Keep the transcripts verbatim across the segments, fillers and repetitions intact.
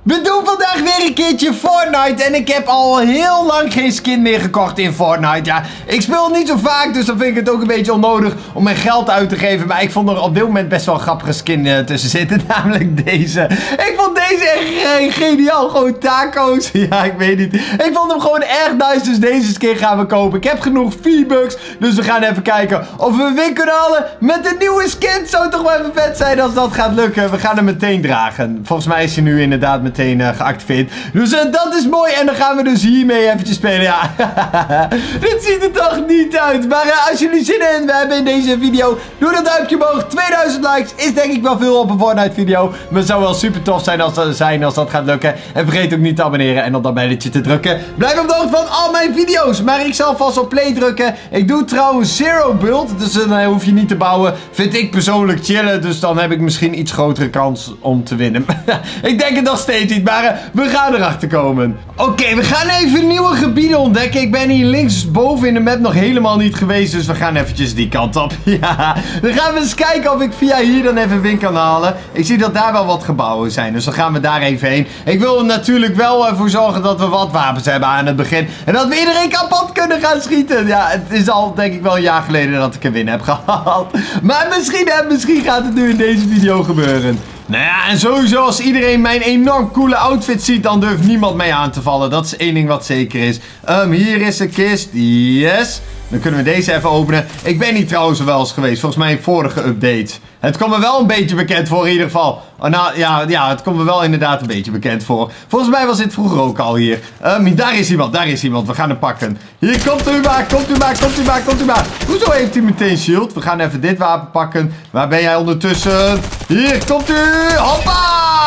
We doen vandaag weer een keertje Fortnite en ik heb al heel lang geen skin meer gekocht in Fortnite. Ja, ik speel niet zo vaak, dus dan vind ik het ook een beetje onnodig om mijn geld uit te geven. Maar ik vond er op dit moment best wel een grappige skin uh, tussen zitten, namelijk deze. Ik vond deze echt geniaal, gewoon taco's. Ja, ik weet niet. Ik vond hem gewoon erg nice, dus deze skin gaan we kopen. Ik heb genoeg V-Bucks, dus we gaan even kijken of we win kunnen halen met de nieuwe skin. Het zou toch wel even vet zijn als dat gaat lukken. We gaan hem meteen dragen. Volgens mij is hij nu inderdaad meteen Uh, geactiveerd. Dus uh, dat is mooi. En dan gaan we dus hiermee eventjes spelen. Ja, dit ziet er toch niet uit. Maar uh, als jullie zin in hebben in deze video, doe dat duimpje omhoog. tweeduizend likes is denk ik wel veel op een Fortnite video. Maar het zou wel super tof zijn als, dat, zijn als dat gaat lukken. En vergeet ook niet te abonneren en op dat belletje te drukken. Blijf op de hoogte van al mijn video's. Maar ik zal vast op play drukken. Ik doe trouwens zero build. Dus dan uh, hoef je niet te bouwen. Vind ik persoonlijk chillen. Dus dan heb ik misschien iets grotere kans om te winnen. Ik denk het nog steeds. Maar we gaan erachter komen. Oké, okay, we gaan even nieuwe gebieden ontdekken. Ik ben hier linksboven in de map nog helemaal niet geweest. Dus we gaan eventjes die kant op. Ja, dan gaan we eens kijken of ik via hier dan even win kan halen. Ik zie dat daar wel wat gebouwen zijn. Dus dan gaan we daar even heen. Ik wil er natuurlijk wel ervoor zorgen dat we wat wapens hebben aan het begin. En dat we iedereen kapot kunnen gaan schieten. Ja, het is al denk ik wel een jaar geleden dat ik een win heb gehaald. Maar misschien, misschien gaat het nu in deze video gebeuren. Nou ja, en sowieso als iedereen mijn enorm coole outfit ziet, dan durft niemand mij aan te vallen. Dat is één ding wat zeker is. Um, hier is de kist. Yes. Dan kunnen we deze even openen. Ik ben hier trouwens wel eens geweest. Volgens mij in vorige updates. Het komt me wel een beetje bekend voor in ieder geval. Oh, nou, ja, ja, het komt me wel inderdaad een beetje bekend voor. Volgens mij was dit vroeger ook al hier. Um, daar is iemand, daar is iemand. We gaan hem pakken. Hier, komt u maar, komt u maar, komt u maar, komt u maar. Hoezo heeft hij meteen shield? We gaan even dit wapen pakken. Waar ben jij ondertussen? Hier, komt u. Hoppa!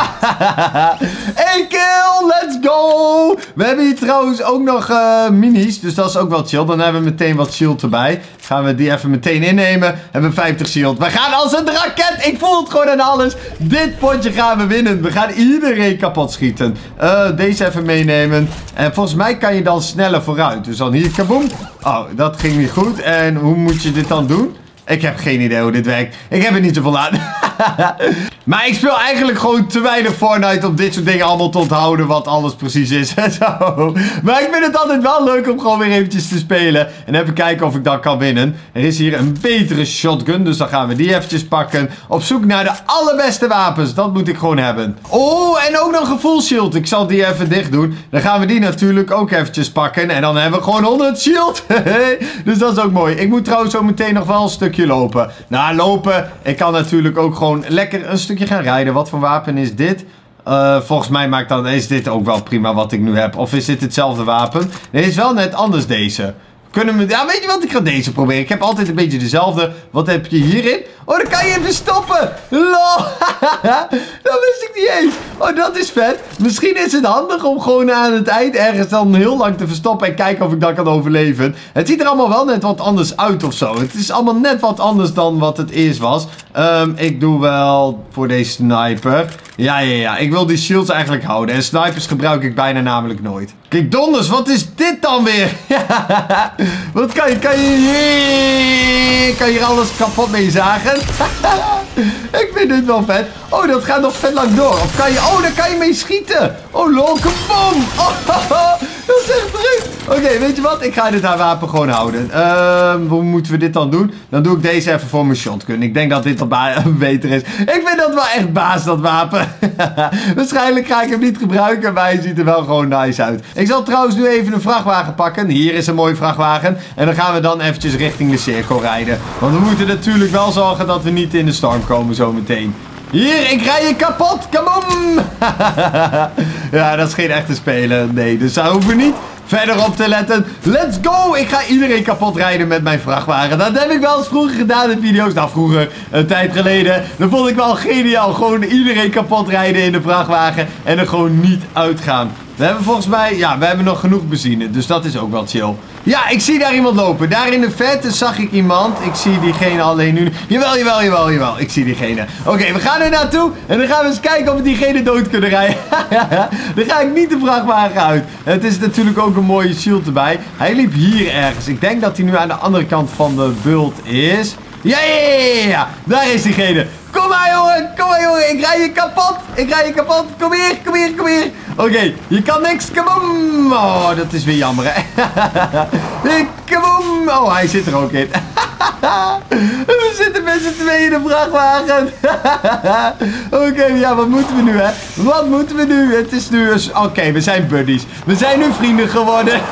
Eén kill, let's go! We hebben hier trouwens ook nog uh, minis. Dus dat is ook wel chill. Dan hebben we meteen wat shield erbij. Gaan we die even meteen innemen. Hebben we vijftig shield. We gaan als een raket. Ik voel het gewoon aan alles. Dit potje gaan we winnen. We gaan iedereen kapot schieten. Uh, deze even meenemen. En volgens mij kan je dan sneller vooruit. Dus dan hier, kaboom. Oh, dat ging niet goed. En hoe moet je dit dan doen? Ik heb geen idee hoe dit werkt. Ik heb er niet zoveel aan. Maar ik speel eigenlijk gewoon te weinig Fortnite om dit soort dingen allemaal te onthouden. Wat alles precies is en zo. Maar ik vind het altijd wel leuk om gewoon weer eventjes te spelen. En even kijken of ik dan kan winnen. Er is hier een betere shotgun. Dus dan gaan we die eventjes pakken. Op zoek naar de allerbeste wapens. Dat moet ik gewoon hebben. Oh, en ook nog een full shield. Ik zal die even dicht doen. Dan gaan we die natuurlijk ook eventjes pakken. En dan hebben we gewoon honderd shield. Dus dat is ook mooi. Ik moet trouwens zo meteen nog wel een stukje lopen. Nou, lopen. Ik kan natuurlijk ook gewoon lekker een stukje gaan rijden. Wat voor wapen is dit? Uh, volgens mij maakt dan, is dit ook wel prima wat ik nu heb. Of is dit hetzelfde wapen? Nee, het is wel net anders deze. Kunnen we... Ja, weet je wat? Ik ga deze proberen. Ik heb altijd een beetje dezelfde. Wat heb je hierin? Oh, dan kan je even stoppen. Lol. Dat wist ik niet eens. Oh, dat is vet. Misschien is het handig om gewoon aan het eind ergens dan heel lang te verstoppen en kijken of ik dat kan overleven. Het ziet er allemaal wel net wat anders uit of zo. Het is allemaal net wat anders dan wat het eerst was. Um, ik doe wel voor deze sniper. Ja, ja, ja. Ik wil die shields eigenlijk houden. En snipers gebruik ik bijna namelijk nooit. Kijk, donders. Wat is dit dan weer? Wat kan je? Kan je hier... Kan je hier alles kapot mee zagen? Ik vind dit wel vet. Oh, dat gaat nog vet lang door. Of kan je... Oh, daar kan je mee schieten. Oh, lol. Kaboom. Oh, dat is echt druk. Oké, okay, weet je wat? Ik ga dit haar wapen gewoon houden. Uh, hoe moeten we dit dan doen? Dan doe ik deze even voor mijn shotgun. Ik denk dat dit wat beter is. Ik vind dat wel echt baas, dat wapen. Waarschijnlijk ga ik hem niet gebruiken, maar hij ziet er wel gewoon nice uit. Ik zal trouwens nu even een vrachtwagen pakken. Hier is een mooie vrachtwagen. En dan gaan we dan eventjes richting de cirkel rijden. Want we moeten natuurlijk wel zorgen dat we niet in de storm komen zometeen. Hier, ik rij je kapot. Kaboom! Ja, dat is geen echte speler. Nee, dus daar hoeven we niet verder op te letten. Let's go! Ik ga iedereen kapot rijden met mijn vrachtwagen. Dat heb ik wel eens vroeger gedaan in video's. Nou, vroeger, een tijd geleden. Dat vond ik wel geniaal. Gewoon iedereen kapot rijden in de vrachtwagen. En er gewoon niet uitgaan. We hebben volgens mij... Ja, we hebben nog genoeg benzine. Dus dat is ook wel chill. Ja, ik zie daar iemand lopen. Daar in de verte zag ik iemand. Ik zie diegene alleen nu. Jawel, jawel, jawel, jawel. Ik zie diegene. Oké, okay, we gaan er naartoe. En dan gaan we eens kijken of we diegene dood kunnen rijden. Dan ga ik niet de vrachtwagen uit. Het is natuurlijk ook een mooie shield erbij. Hij liep hier ergens. Ik denk dat hij nu aan de andere kant van de bult is. Ja, ja, ja, ja. Daar is diegene. Kom maar, jongen. Kom maar, jongen. Ik rij je kapot. Ik rij je kapot. Kom hier, kom hier, kom hier. Oké, okay, je kan niks. Kaboom. Oh, dat is weer jammer, hè. Kaboom. Oh, hij zit er ook in. We zitten met z'n tweeën in de vrachtwagen. Oké, okay, ja, wat moeten we nu, hè? Wat moeten we nu? Het is nu... Oké, okay, we zijn buddies. We zijn nu vrienden geworden.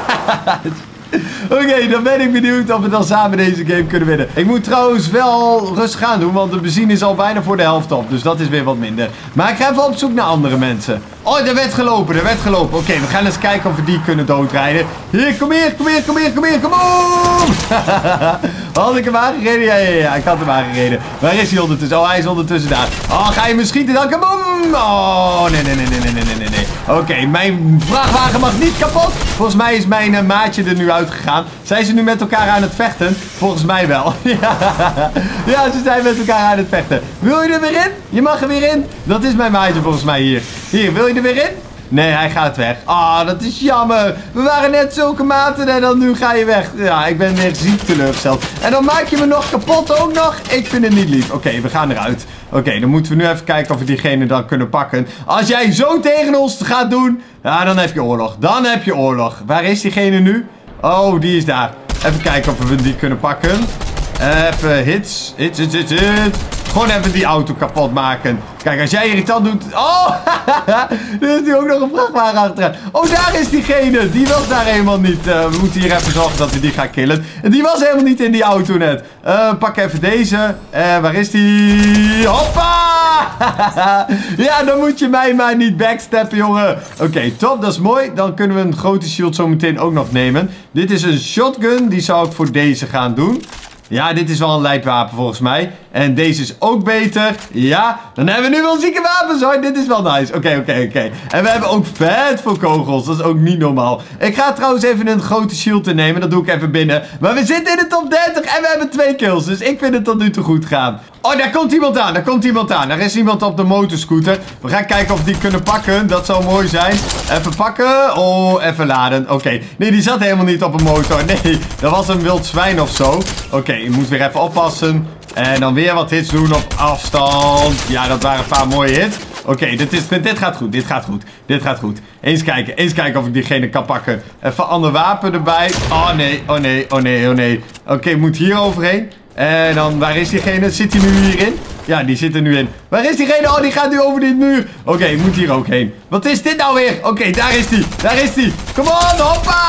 Oké, okay, dan ben ik benieuwd of we dan samen deze game kunnen winnen. Ik moet trouwens wel rustig aan doen, want de benzine is al bijna voor de helft op. Dus dat is weer wat minder. Maar ik ga even op zoek naar andere mensen. Oh, er werd gelopen, er werd gelopen. Oké, okay, we gaan eens kijken of we die kunnen doodrijden. Hier, kom hier, kom hier, kom hier, kom hier, kom op! Had ik hem aangereden? Ja, ja, ja, ik had hem aangereden. Waar is hij ondertussen? Oh, hij is ondertussen daar. Oh, ga je me schieten dan? Kaboom! Oh, nee, nee, nee, nee, nee, nee, nee, nee. Oké, okay, mijn vrachtwagen mag niet kapot. Volgens mij is mijn uh, maatje er nu uitgegaan. Zijn ze nu met elkaar aan het vechten? Volgens mij wel. Ja, ze zijn met elkaar aan het vechten. Wil je er weer in? Je mag er weer in. Dat is mijn maatje volgens mij hier. Hier, wil je er weer in? Nee, hij gaat weg. Ah, oh, dat is jammer. We waren net zulke maten en dan nu ga je weg. Ja, ik ben weer ziek teleurgesteld. En dan maak je me nog kapot ook nog. Ik vind het niet lief. Oké, okay, we gaan eruit. Oké, okay, dan moeten we nu even kijken of we diegene dan kunnen pakken. Als jij zo tegen ons gaat doen, ja, dan heb je oorlog. Dan heb je oorlog. Waar is diegene nu? Oh, die is daar. Even kijken of we die kunnen pakken. Even hits. Hits, hits, hits, hits. Gewoon even die auto kapot maken. Kijk, als jij irritant doet... Oh, er is nu ook nog een vrachtwagen achteraan. Oh, daar is diegene. Die was daar helemaal niet. Uh, we moeten hier even zorgen dat we die gaan killen. En die was helemaal niet in die auto net. Uh, pak even deze. Uh, waar is die? Hoppa! Ja, dan moet je mij maar niet backstappen, jongen. Oké, okay, top. Dat is mooi. Dan kunnen we een grote shield zo meteen ook nog nemen. Dit is een shotgun. Die zou ik voor deze gaan doen. Ja, dit is wel een lijpwapen volgens mij. En deze is ook beter. Ja, dan hebben we nu wel zieke wapens hoor. Dit is wel nice. Oké, okay, oké, okay, oké. Okay. En we hebben ook vet veel kogels. Dat is ook niet normaal. Ik ga trouwens even een grote shield nemen. Dat doe ik even binnen. Maar we zitten in de top dertig en we hebben twee kills. Dus ik vind het tot nu toe goed gaan. Oh, daar komt iemand aan. Daar komt iemand aan. Daar is iemand op de motorscooter. We gaan kijken of we die kunnen pakken. Dat zou mooi zijn. Even pakken. Oh, even laden. Oké. Okay. Nee, die zat helemaal niet op een motor. Nee, dat was een wild zwijn of zo. Oké, okay, je moet weer even oppassen. En dan weer wat hits doen op afstand. Ja, dat waren een paar mooie hits. Oké, okay, dit, is, dit gaat goed. Dit gaat goed. Dit gaat goed. Eens kijken. Eens kijken of ik diegene kan pakken. Even een ander wapen erbij. Oh nee. Oh nee. Oh nee. Oh nee. Oké, okay, moet hier overheen. En dan, waar is diegene? Zit hij nu hierin? Ja, die zit er nu in. Waar is diegene? Oh, die gaat nu over dit muur. Oké, okay, ik moet hier ook heen. Wat is dit nou weer? Oké, okay, daar is die. Daar is die. Kom on, hoppa.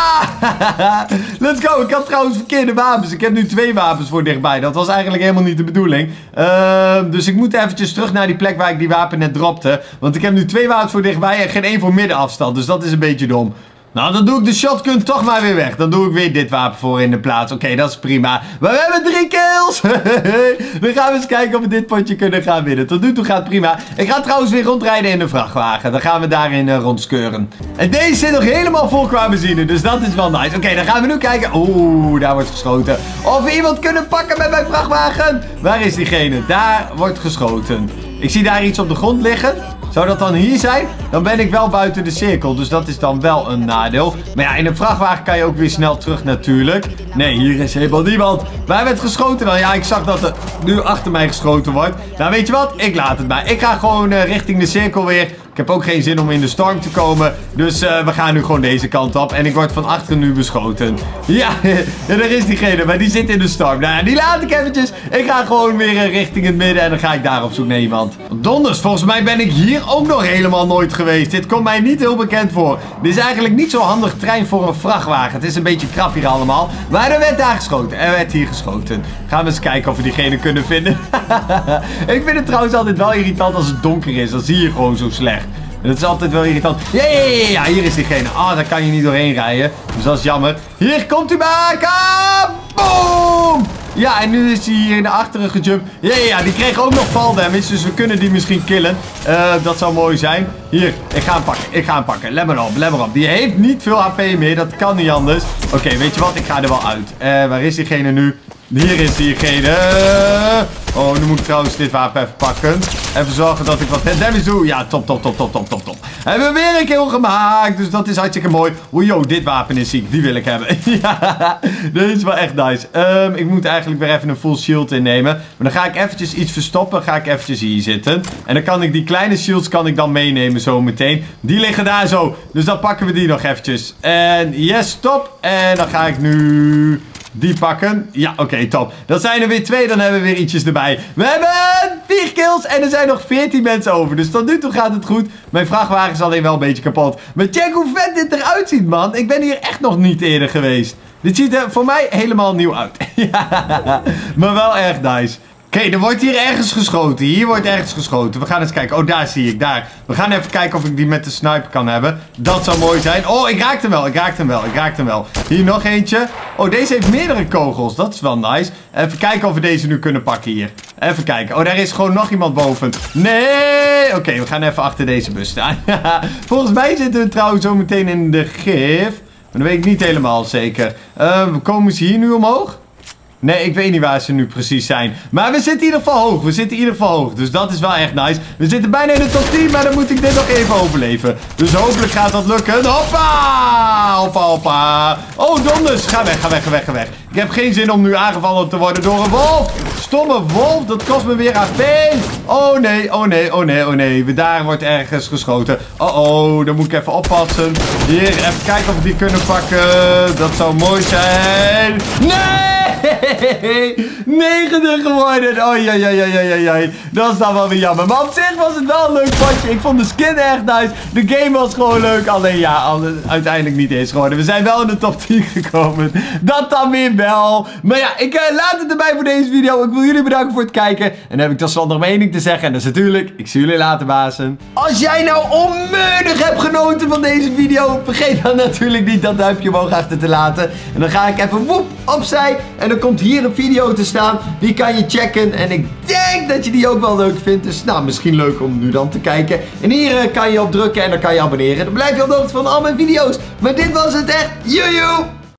Let's go. Ik had trouwens verkeerde wapens. Ik heb nu twee wapens voor dichtbij. Dat was eigenlijk helemaal niet de bedoeling. Uh, dus ik moet eventjes terug naar die plek waar ik die wapen net dropte. Want ik heb nu twee wapens voor dichtbij en geen één voor middenafstand. Dus dat is een beetje dom. Nou, dan doe ik de shotgun toch maar weer weg. Dan doe ik weer dit wapen voor in de plaats. Oké, okay, dat is prima. Maar we hebben drie kills. Dan gaan we eens kijken of we dit potje kunnen gaan winnen. Tot nu toe gaat het prima. Ik ga trouwens weer rondrijden in de vrachtwagen. Dan gaan we daarin uh, rondskeuren. En deze zit nog helemaal vol qua benzine. Dus dat is wel nice. Oké, okay, dan gaan we nu kijken. Oeh, daar wordt geschoten. Of we iemand kunnen pakken met mijn vrachtwagen. Waar is diegene? Daar wordt geschoten. Ik zie daar iets op de grond liggen. Zou dat dan hier zijn? Dan ben ik wel buiten de cirkel. Dus dat is dan wel een nadeel. Maar ja, in een vrachtwagen kan je ook weer snel terug natuurlijk. Nee, hier is helemaal niemand. Waar werd geschoten dan? Ja, ik zag dat er nu achter mij geschoten wordt. Nou, weet je wat? Ik laat het maar. Ik ga gewoon uh, richting de cirkel weer. Ik heb ook geen zin om in de storm te komen. Dus uh, we gaan nu gewoon deze kant op. En ik word van achteren nu beschoten. Ja, daar is diegene. Maar die zit in de storm. Nou ja, die laat ik eventjes. Ik ga gewoon weer uh, richting het midden. En dan ga ik daar op zoek naar iemand. Donders, volgens mij ben ik hier ook nog helemaal nooit geweest. Dit komt mij niet heel bekend voor. Dit is eigenlijk niet zo'n handig trein voor een vrachtwagen. Het is een beetje krap hier allemaal. Maar er werd daar geschoten. Er werd hier geschoten. Gaan we eens kijken of we diegene kunnen vinden. Ik vind het trouwens altijd wel irritant als het donker is. Dan zie je gewoon zo slecht. Dat is altijd wel irritant. Ja, ja, ja, ja, hier is diegene. Ah, oh, daar kan je niet doorheen rijden. Dus dat is jammer. Hier komt u maar. Boom! Ja, en nu is hij hier in de achteren gejumpt. Ja, ja, ja, die kreeg ook nog fall damage. Dus we kunnen die misschien killen. Uh, dat zou mooi zijn. Hier, ik ga hem pakken. Ik ga hem pakken. Let maar op, let maar op. Die heeft niet veel H P meer. Dat kan niet anders. Oké, okay, weet je wat? Ik ga er wel uit. Uh, waar is diegene nu? Hier is diegene. Oh, nu moet ik trouwens dit wapen even pakken. Even zorgen dat ik wat damage doe. Ja, top, top, top, top, top, top, top. Hebben we weer een kill gemaakt. Dus dat is hartstikke mooi. Oeh, yo, dit wapen is ziek. Die wil ik hebben. Ja, dit is wel echt nice. Um, ik moet eigenlijk weer even een full shield innemen. Maar dan ga ik eventjes iets verstoppen. Ga ik eventjes hier zitten. En dan kan ik die kleine shields kan ik dan meenemen zo meteen. Die liggen daar zo. Dus dan pakken we die nog eventjes. En yes, stop. En dan ga ik nu... die pakken. Ja, oké, okay, top. Dat zijn er weer twee, dan hebben we weer ietsjes erbij. We hebben vier kills en er zijn nog veertien mensen over. Dus tot nu toe gaat het goed. Mijn vrachtwagen is alleen wel een beetje kapot. Maar check hoe vet dit eruit ziet, man. Ik ben hier echt nog niet eerder geweest. Dit ziet er voor mij helemaal nieuw uit. Ja, maar wel erg nice. Oké, okay, er wordt hier ergens geschoten. Hier wordt ergens geschoten. We gaan eens kijken. Oh, daar zie ik. Daar. We gaan even kijken of ik die met de sniper kan hebben. Dat zou mooi zijn. Oh, ik raakte hem wel. Ik raakte hem wel. Ik raakte hem wel. Hier nog eentje. Oh, deze heeft meerdere kogels. Dat is wel nice. Even kijken of we deze nu kunnen pakken hier. Even kijken. Oh, daar is gewoon nog iemand boven. Nee. Oké, okay, we gaan even achter deze bus staan. Volgens mij zitten we trouwens zo meteen in de gif. Maar dat weet ik niet helemaal zeker. Uh, komen ze hier nu omhoog? Nee, ik weet niet waar ze nu precies zijn. Maar we zitten in ieder geval hoog. We zitten in ieder geval hoog. Dus dat is wel echt nice. We zitten bijna in de top tien. Maar dan moet ik dit nog even overleven. Dus hopelijk gaat dat lukken. Hoppa! Hoppa, hoppa. Oh, donders. Ga weg, ga weg, ga weg, ga weg. Ik heb geen zin om nu aangevallen te worden door een wolf. Stomme wolf. Dat kost me weer H P. Oh nee, oh nee, oh nee, oh nee. Daar wordt ergens geschoten. Oh oh, dan moet ik even oppassen. Hier, even kijken of we die kunnen pakken. Dat zou mooi zijn. Nee! negentig geworden. Oh ja, ja, ja, ja, ja, ja. Dat is dan wel weer jammer. Maar op zich was het wel een leuk potje. Ik vond de skin echt nice. De game was gewoon leuk. Alleen ja, alle, uiteindelijk niet eens geworden. We zijn wel in de top tien gekomen. Dat dan weer wel. Maar ja, ik uh, laat het erbij voor deze video. Ik wil jullie bedanken voor het kijken. En dan heb ik tot slot nog mijn één ding te zeggen. En dat is natuurlijk, ik zie jullie later, bazen. Als jij nou onmiddellijk hebt genoten van deze video, vergeet dan natuurlijk niet dat duimpje omhoog achter te laten. En dan ga ik even woep opzij. En dan komt hier een video te staan. Die kan je checken. En ik denk dat je die ook wel leuk vindt. Dus nou, misschien leuk om nu dan te kijken. En hier uh, kan je op drukken en dan kan je abonneren. Dan blijf je op de hoogte van al mijn video's. Maar dit was het echt. Joejoe!